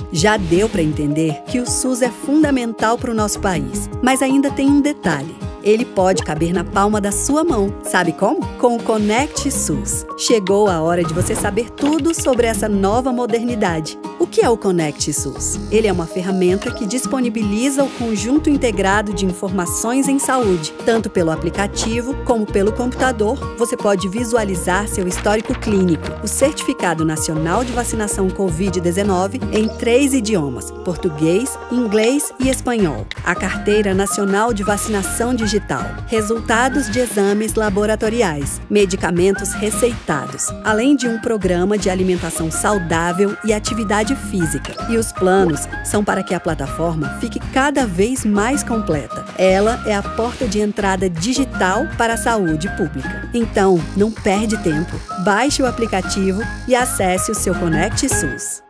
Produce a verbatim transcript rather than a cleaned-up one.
Já deu para entender que o SUS é fundamental para o nosso país, mas ainda tem um detalhe. Ele pode caber na palma da sua mão. Sabe como? Com o Conect SUS. Chegou a hora de você saber tudo sobre essa nova modernidade. O que é o Conect SUS? Ele é uma ferramenta que disponibiliza o conjunto integrado de informações em saúde. Tanto pelo aplicativo como pelo computador, você pode visualizar seu histórico clínico, o Certificado Nacional de Vacinação covid dezenove em três idiomas: português, inglês e espanhol, a Carteira Nacional de Vacinação Digital, resultados de exames laboratoriais, medicamentos receitados, além de um programa de alimentação saudável e atividade física. E os planos são para que a plataforma fique cada vez mais completa. Ela é a porta de entrada digital para a saúde pública. Então, não perde tempo. Baixe o aplicativo e acesse o seu Conect SUS.